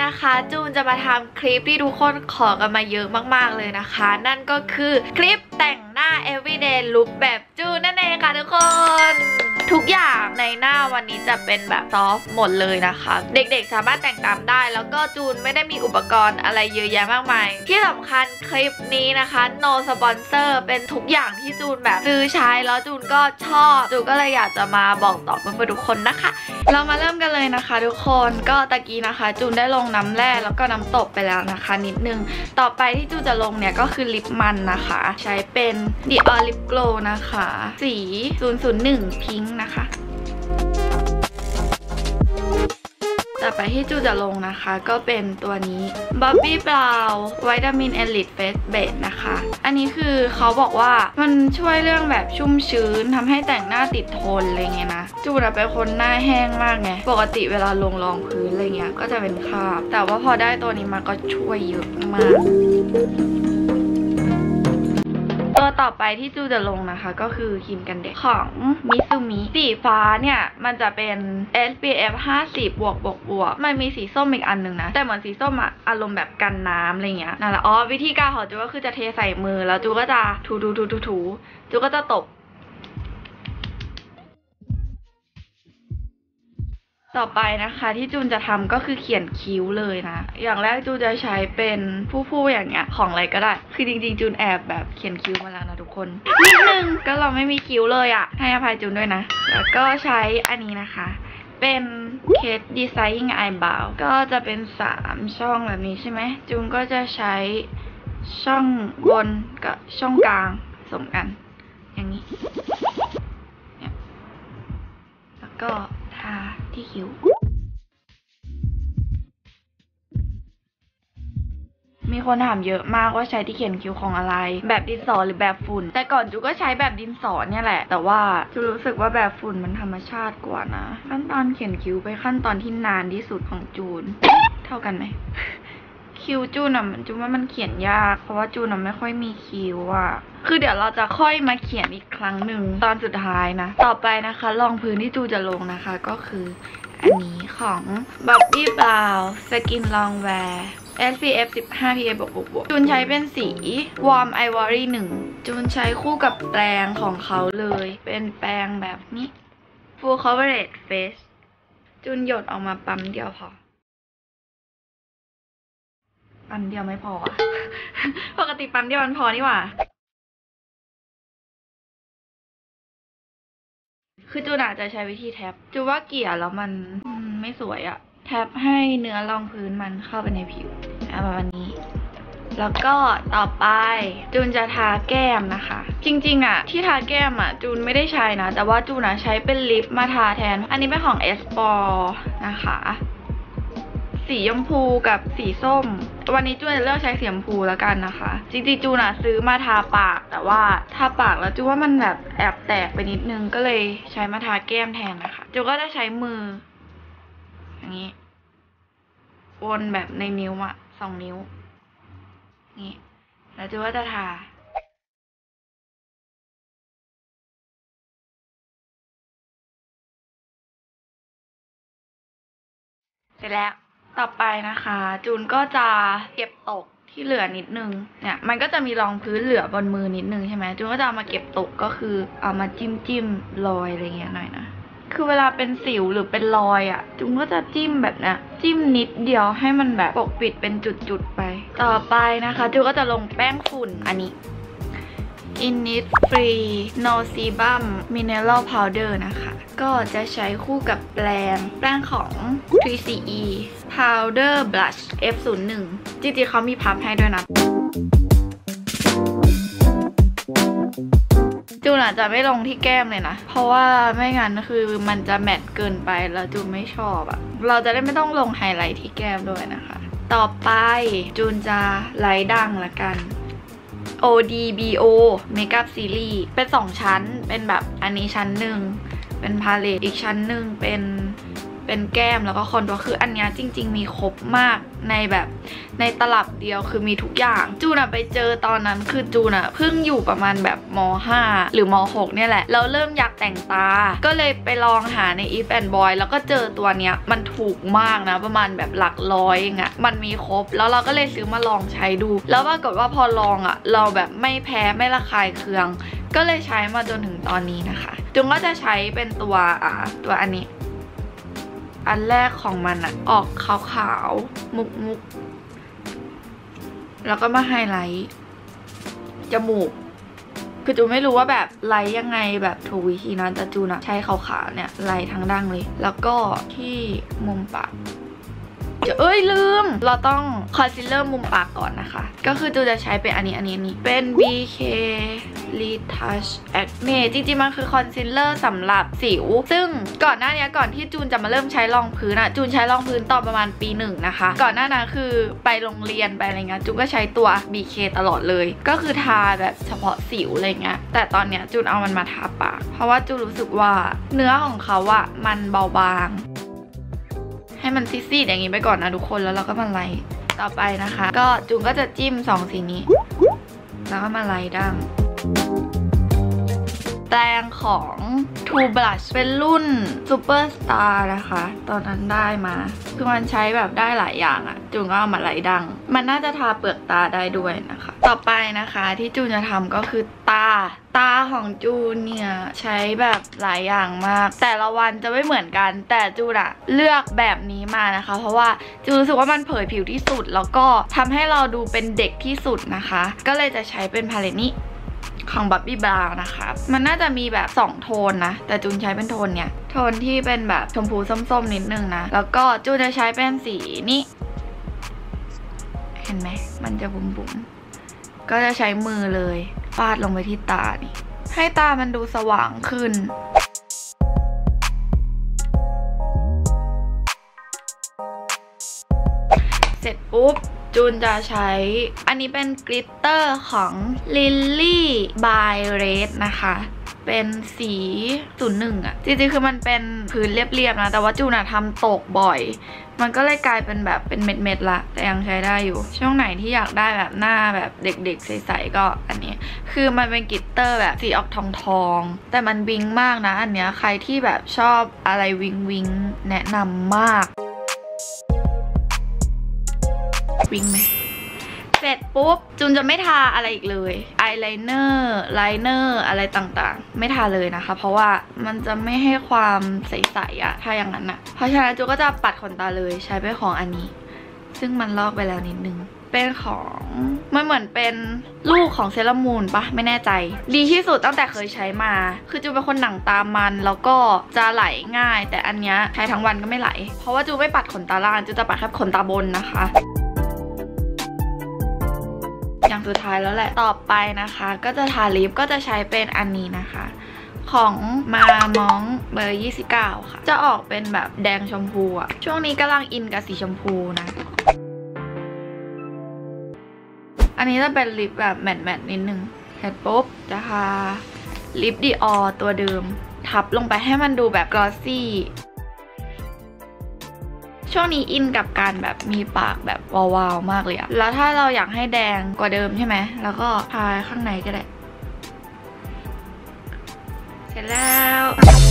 นะคะจูนจะมาทำคลิปที่ทุกคนขอกันมาเยอะมากๆเลยนะคะนั่นก็คือคลิปแต่งหน้า everyday look แบบจูนนั่นเองค่ะทุกคนทุกอย่างในหน้าวันนี้จะเป็นแบบซอฟต์หมดเลยนะคะเด็กๆสามารถแต่งตามได้แล้วก็จูนไม่ได้มีอุปกรณ์อะไรเยอะแยะมากมายที่สำคัญคลิปนี้นะคะ no sponsor เป็นทุกอย่างที่จูนแบบซื้อใช้แล้วจูนก็ชอบจูนก็เลยอยากจะมาบอกต่อเพื่อนๆทุกคนนะคะเรามาเริ่มกันเลยนะคะทุกคนก็ตะกี้นะคะจูนได้ลงน้ำแร่แล้วก็น้ำตบไปแล้วนะคะนิดนึงต่อไปที่จูนจะลงเนี่ยก็คือลิปมันนะคะใช้เป็น Dior Lip Glow นะคะสี 001 พิงค์นะคะต่อไปที่จูจะลงนะคะก็เป็นตัวนี้ Bobbi Brown Vitamin Elite Face Base นะคะอันนี้คือเขาบอกว่ามันช่วยเรื่องแบบชุ่มชื้นทำให้แต่งหน้าติดทนอะไรเงี้ยนะจูเป็นคนหน้าแห้งมากไงปกติเวลาลงรองพื้นอะไรเงี้ยก็จะเป็นคราบแต่ว่าพอได้ตัวนี้มาก็ช่วยเยอะมากตัวต่อไปที่จูจะลงนะคะก็คือครีมกันแดดของ Mitsumi สีฟ้าเนี่ยมันจะเป็น SPF 50 บวกมันมีสีส้มอีกอันหนึ่งนะแต่เหมือนสีส้มอะอารมณ์แบบกันน้ำอะไรเงี้ยนั่นแหละวิธีการของจูก็คือจะเทใส่มือแล้วจูก็จะถูจูก็จะตบต่อไปนะคะที่จูนจะทำก็คือเขียนคิ้วเลยนะอย่างแรกจูนจะใช้เป็นผู้อย่างเงี้ยของอะไรก็ได้คือจริงๆจูนแอบแบบเขียนคิ้วมาแล้วนะทุกคนนิดนึงก็เราไม่มีคิ้วเลยอะให้อภัยจูนด้วยนะแล้วก็ใช้อันนี้นะคะเป็นเคส Designing Eyebrow ก็จะเป็น3ช่องแบบนี้ใช่ไหมจูนก็จะใช้ช่องบนกับช่องกลางผสมกันอย่างนี้แล้วก็ทาที่คิ้วมีคนถามเยอะมากว่าใช้ที่เขียนคิ้วของอะไรแบบดินสอหรือแบบฝุ่นแต่ก่อนจูก็ใช้แบบดินสอเนี่ยแหละแต่ว่าจูรู้สึกว่าแบบฝุ่นมันธรรมชาติกว่านะขั้นตอนเขียนคิ้วไปขั้นตอนที่นานที่สุดของจูนเท่ากันไหม คิ้วจูนอะจูนว่ามันเขียนยากเพราะว่าจูนไม่ค่อยมีคิ้วอะคือเดี๋ยวเราจะค่อยมาเขียนอีกครั้งหนึ่งตอนสุดท้ายนะต่อไปนะคะรองพื้นที่จูจะลงนะคะก็คืออันนี้ของ Bobbi Brown Skin Longwear SPF 15 PA บวกจูนใช้เป็นสี Warm Ivory 1จูนใช้คู่กับแปรงของเขาเลยเป็นแปรงแบบนี้ Full Coverage Face จูนหยดออกมาปั๊มเดียวพอปั๊มเดียวไม่พอ ปกติปั๊มเดียวมันพอนี่หว่าคือจูนอาจจะใช้วิธีแท็บจูว่าเกลี่ยแล้วมันไม่สวยอะแท็บให้เนื้อรองพื้นมันเข้าไปในผิวประมาณนี้แล้วก็ต่อไปจูนจะทาแก้มนะคะจริงๆอะที่ทาแก้มอะจูนไม่ได้ใช้นะแต่ว่าจูนใช้เป็นลิปมาทาแทนอันนี้เป็นของ Espor นะคะสีชมพูกับสีส้มวันนี้จูนจะเลือกใช้สีชมพูแล้วกันนะคะจริงๆจูนซื้อมาทาปากแต่ว่าทาปากแล้วจูว่ามันแบบแอบแตกไปนิดนึงก็เลยใช้มาทาแก้มแทนนะคะจูก็จะใช้มืออย่างนี้วนแบบในนิ้วอะ2 นิ้วนี่แล้วจูก็จะทาเสร็จแล้วต่อไปนะคะจูนก็จะเก็บตกที่เหลือนิดนึงเนี่ยมันก็จะมีรองพื้นเหลือบนมือนิดนึงใช่ไหมจูนก็จะเอามาเก็บตกก็คือเอามาจิ้มรอยอะไรเงี้ยหน่อยนะคือเวลาเป็นสิวหรือเป็นรอยอะจูนก็จะจิ้มแบบนี้จิ้มนิดเดียวให้มันแบบปกปิดเป็นจุดๆไปต่อไปนะคะจูนก็จะลงแป้งฝุ่นอันนี้ Innisfree No Sebum Mineral Powder นะคะก็จะใช้คู่กับแปรงของ 3CE Powder Blush F01 จริงๆเขามีพับให้ด้วยนะจูนอาจจะไม่ลงที่แก้มเลยนะเพราะว่าไม่งั้นคือมันจะแมตต์เกินไปแล้วจูนไม่ชอบอะเราจะได้ไม่ต้องลงไฮไลท์ที่แก้มด้วยนะคะต่อไปจูนจะไลท์ดังละกัน ODBO Makeup Series เป็น2ชั้นเป็นแบบอันนี้ชั้นหนึ่งเป็นพาเลตอีกชั้นหนึ่งเป็นเป็นแก้มแล้วก็คอนทัวร์คืออันเนี้ยจริงๆมีครบมากในแบบในตลับเดียวคือมีทุกอย่างจูนไปเจอตอนนั้นคือจูนเพิ่งอยู่ประมาณแบบม.5 หรือม.6 เนี่ยแหละแล้วเริ่มอยากแต่งตาก็เลยไปลองหาใน If and Boy แล้วก็เจอตัวเนี้ยมันถูกมากนะประมาณแบบหลักร้อยเองมันมีครบแล้วเราก็เลยซื้อมาลองใช้ดูแล้วปรากฏว่าพอลองเราแบบไม่แพ้ไม่ระคายเคืองก็เลยใช้มาจนถึงตอนนี้นะคะจุงก็จะใช้เป็นตัวอันนี้อันแรกของมันออกขาวๆมุกแล้วก็มาไฮไลท์จมูกคือจูไม่รู้ว่าแบบไลท์ยังไงแบบถูกวิธีนะแต่จูใช้ขาวๆเนี่ยไลท์ทั้งดั้งเลยแล้วก็ที่มุมปากลืมเราต้องคอนซีลเลอร์มุมปากก่อนนะคะก็คือจูจะใช้เป็นอันนี้เป็น BK Retouch Acne จริงๆมันคือคอนซีลเลอร์สำหรับสิวซึ่งก่อนหน้านี้ก่อนที่จูนจะมาเริ่มใช้รองพื้นจูนใช้รองพื้นตอนประมาณปี 1นะคะก่อนหน้านั้นคือไปโรงเรียนไปอะไรเงี้ยจูนก็ใช้ตัว BK ตลอดเลยก็คือทาแบบเฉพาะสิวอะไรเงี้ยแต่ตอนเนี้ยจูนเอามันมาทาปากเพราะว่าจูนรู้สึกว่าเนื้อของเขามันเบาบางให้มันซีดๆอย่างนี้ไปก่อนนะทุกคนแล้วเราก็มาไล่ต่อไปนะคะก็จูนก็จะจิ้ม2สีนี้แล้วก็มาไล่ดั้งแปรงของ True Blush เป็นรุ่น Super Star นะคะตอนนั้นได้มาคือมันใช้แบบได้หลายอย่างจูนก็เอามาไล่ดั้งมันน่าจะทาเปลือกตาได้ด้วยนะคะต่อไปนะคะที่จูนจะทำก็คือตาของจูนเนี่ยใช้แบบหลายอย่างมากแต่ละวันจะไม่เหมือนกันแต่จูนเลือกแบบนี้มานะคะเพราะว่าจูนรู้สึกว่ามันเผยผิวที่สุดแล้วก็ทำให้เราดูเป็นเด็กที่สุดนะคะก็เลยจะใช้เป็นพาเลตนี้ของ Bobbi Brown นะคะมันน่าจะมีแบบ2โทนนะแต่จูนใช้เป็นโทนเนี่ยโทนที่เป็นแบบชมพูส้มๆนิดนึงนะแล้วก็จูนจะใช้เป็นสีนี้เห็นไหมมันจะบุ๋มๆก็จะใช้มือเลยฟาดลงไปที่ตานี่ให้ตามันดูสว่างขึ้นเสร็จปุ๊บจูนจะใช้อันนี้เป็นกลิตเตอร์ของ Lily by Red นะคะเป็นสี01จริงๆคือมันเป็นพื้นเรียบๆนะแต่ว่าจูนทำตกบ่อยมันก็เลยกลายเป็นแบบเป็นเม็ดๆละแต่ยังใช้ได้อยู่ช่วงไหนที่อยากได้แบบหน้าแบบเด็กๆใสๆก็อันนี้คือมันเป็นกลิตเตอร์แบบสีออกทองๆแต่มันวิงมากนะอันเนี้ยใครที่แบบชอบอะไรวิงแนะนำมากวิงไหมเสร็จปุ๊บจูนจะไม่ทาอะไรอีกเลยอายไลเนอร์ไลเนอร์อะไรต่างๆไม่ทาเลยนะคะเพราะว่ามันจะไม่ให้ความใสๆถ้าอย่างนั้นเพราะฉะนั้นจูนก็จะปัดขนตาเลยใช้เป็นของอันนี้ซึ่งมันลอกไปแล้วนิดนึงเป็นของมันเหมือนเป็นลูกของเซรามูนปะไม่แน่ใจดีที่สุดตั้งแต่เคยใช้มาคือจูนเป็นคนหนังตามันแล้วก็จะไหลง่ายแต่อันเนี้ยใช้ทั้งวันก็ไม่ไหลเพราะว่าจูนไม่ปัดขนตาล่างจูนจะปัดแค่ขนตาบนนะคะอย่างสุดท้ายแล้วแหละต่อไปนะคะก็จะทาลิปก็จะใช้เป็นอันนี้นะคะของมามองเบอร์29ค่ะจะออกเป็นแบบแดงชมพูช่วงนี้กำลังอินกับสีชมพูนะอันนี้จะเป็นลิปแบบแมตต์นิดนึงเสร็จปุ๊บจะทาลิปดิออตัวเดิมทับลงไปให้มันดูแบบกลอสซี่ช่วงนี้อินกับการแบบมีปากแบบวาวๆมากเลยแล้วถ้าเราอยากให้แดงกว่าเดิมใช่ไหมแล้วก็ทาข้างในก็ได้เสร็จแล้ว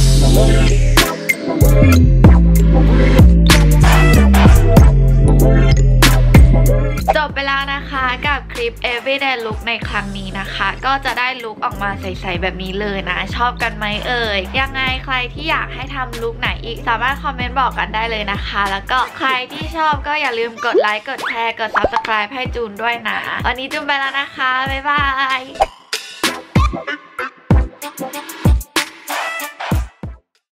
จบไปแล้วนะคะกับคลิป everyday look ในครั้งนี้นะคะก็จะได้ลุคออกมาใสๆแบบนี้เลยนะชอบกันไหมเอ่ยยังไงใครที่อยากให้ทำลุคไหนอีกสามารถคอมเมนต์บอกกันได้เลยนะคะแล้วก็ใครที่ชอบก็อย่าลืมกดไลค์กดแชร์กด subscribe ให้จูนด้วยนะวันนี้จูนไปแล้วนะคะบ๊ายบาย